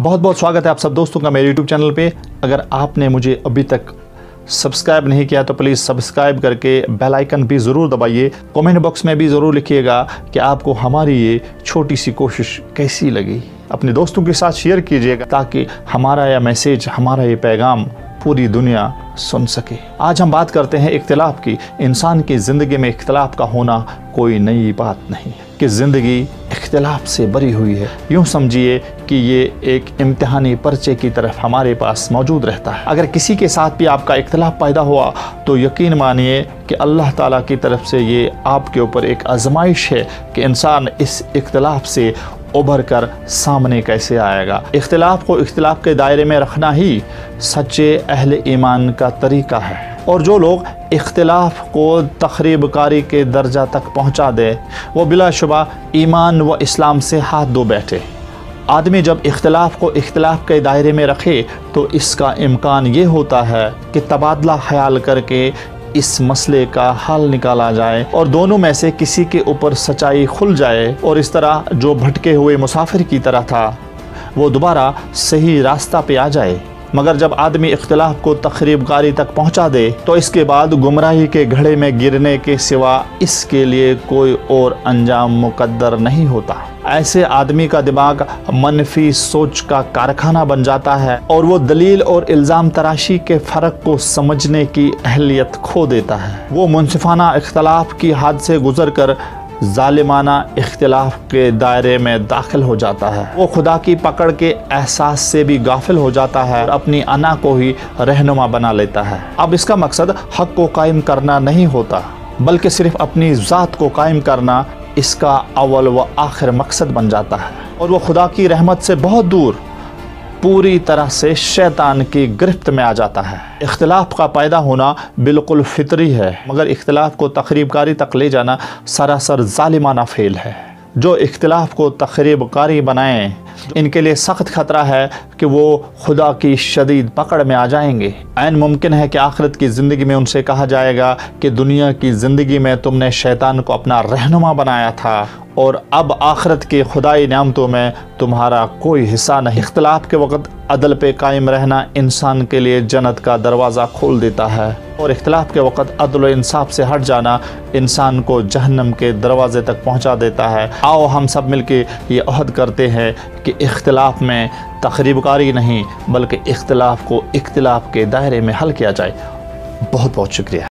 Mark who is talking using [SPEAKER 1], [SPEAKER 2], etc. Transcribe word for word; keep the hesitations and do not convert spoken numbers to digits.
[SPEAKER 1] बहुत बहुत स्वागत है आप सब दोस्तों का मेरे यूट्यूब चैनल पे। अगर आपने मुझे अभी तक सब्सक्राइब नहीं किया तो प्लीज़ सब्सक्राइब करके बेल आइकन भी ज़रूर दबाइए। कमेंट बॉक्स में भी ज़रूर लिखिएगा कि आपको हमारी ये छोटी सी कोशिश कैसी लगी। अपने दोस्तों के साथ शेयर कीजिएगा ताकि हमारा यह मैसेज, हमारा ये पैगाम पूरी दुनिया सुन सके। आज हम बात करते हैं इख्तिलाफ की। इंसान की ज़िंदगी में इख्तिलाफ का होना कोई नई बात नहीं कि ज़िंदगी इख्तिलाफ से भरी हुई है। यूँ समझिए कि ये एक इम्तिहानी पर्चे की तरफ हमारे पास मौजूद रहता है। अगर किसी के साथ भी आपका इख्तिलाफ पैदा हुआ तो यकीन मानिए कि अल्लाह ताला की तरफ से ये आपके ऊपर एक आजमाइश है कि इंसान इस इख्तिलाफ से उभर कर सामने कैसे आएगा। इख्तिलाफ को इख्तिलाफ के दायरे में रखना ही सच्चे अहले ईमान का तरीका है। और जो लोग इख्तिलाफ को तखरीब कारी के दर्जा तक पहुंचा दे वो बिलाशुबा ईमान व इस्लाम से हाथ धो बैठे। आदमी जब इख्तिलाफ को इख्तिलाफ के दायरे में रखे तो इसका इम्कान ये होता है कि तबादला ख्याल करके इस मसले का हल निकाला जाए और दोनों में से किसी के ऊपर सच्चाई खुल जाए और इस तरह जो भटके हुए मुसाफिर की तरह था वो दोबारा सही रास्ता पे आ जाए। मगर जब आदमी इख्तिलाफ को तखरीब कारी तक पहुंचा दे तो इसके बाद गुमराही के घड़े में गिरने के सिवा इसके लिए कोई और अंजाम मुकद्दर नहीं होता। ऐसे आदमी का दिमाग मनफी सोच का कारखाना बन जाता है और वो दलील और इल्ज़ाम तराशी के फ़र्क को समझने की अहलियत खो देता है। वो मुनसिफाना इख्तिलाफ की हद से गुज़र कर ज़ालिमाना इख्तिलाफ के दायरे में दाखिल हो जाता है। वो खुदा की पकड़ के एहसास से भी गाफिल हो जाता है और अपनी अना को ही रहनुमा बना लेता है। अब इसका मकसद हक़ को कायम करना नहीं होता बल्कि सिर्फ अपनी ज़ात को कायम करना इसका अव्वल व आखिर मकसद बन जाता है और वो खुदा की रहमत से बहुत दूर पूरी तरह से शैतान की गिरफ्त में आ जाता है। इख्तिलाफ का पैदा होना बिल्कुल फितरी है मगर इख्तिलाफ को तखरीब कारी तक ले जाना सरासर ज़ालिमाना फेल है। जो इख्तिलाफ को तखरीब कारी बनाएं इनके लिए सख्त ख़तरा है कि वो खुदा की शदीद पकड़ में आ जाएंगे। ऐन मुमकिन है कि आखिरत की ज़िंदगी में उनसे कहा जाएगा कि दुनिया की ज़िंदगी में तुमने शैतान को अपना रहनुमा बनाया था और अब आखिरत की खुदाई नेमतों में तुम्हारा कोई हिस्सा नहीं। इख्तिलाफ के वक़्त अदल पे कायम रहना इंसान के लिए जन्नत का दरवाज़ा खोल देता है और इख्तिलाफ के वक़्त अदल व इंसाफ से हट जाना इंसान को जहन्नम के दरवाज़े तक पहुंचा देता है। आओ हम सब मिलके ये अहद करते हैं कि इख्तिलाफ में तखरीब कारी नहीं बल्कि इख्तिलाफ को इख्तिलाफ के दायरे में हल किया जाए। बहुत बहुत शुक्रिया।